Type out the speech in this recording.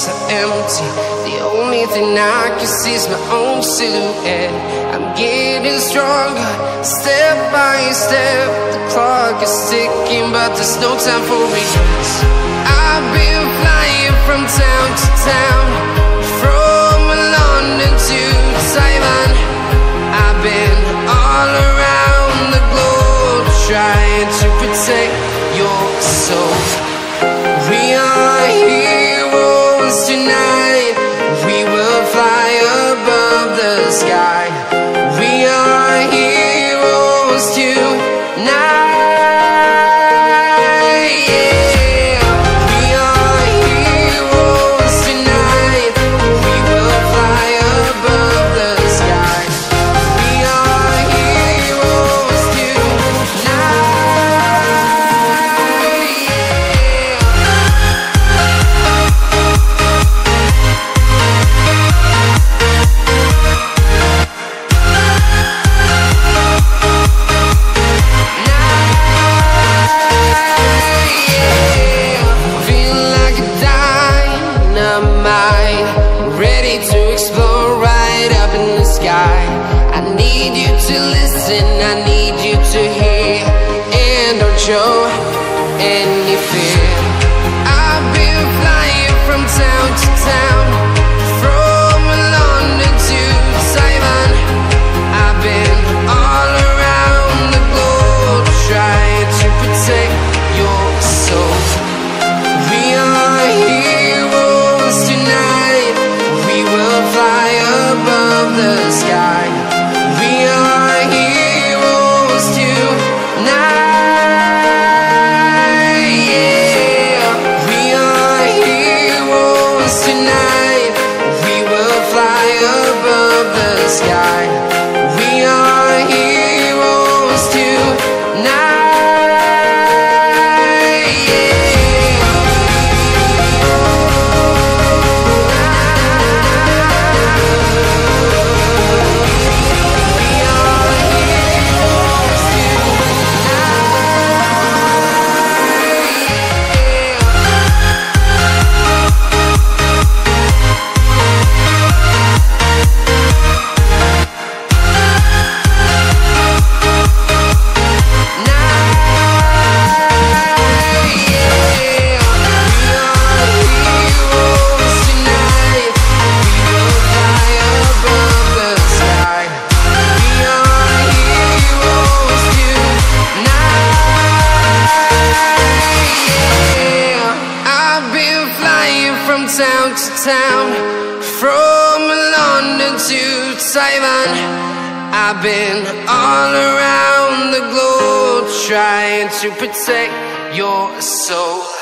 so empty. The only thing I can see is my own silhouette. I'm getting stronger, step by step. The clock is ticking, but there's no time for regrets. I've been flying from town to town, from London to Taiwan. I've been all around the globe, trying to protect your soul. We are heroes tonight. We will fly above the sky. We are heroes tonight. I need you to listen, I need you to hear, and don't show any fear. I've been flying from town to town, from London to Taiwan. I've been all around the globe, trying to protect your soul. We are heroes tonight. We will fly above the sky. We are heroes tonight, yeah. We are heroes tonight. We will fly above the sky. We are heroes tonight, yeah. Town to town, from London to Taiwan. I've been all around the globe, trying to protect your soul.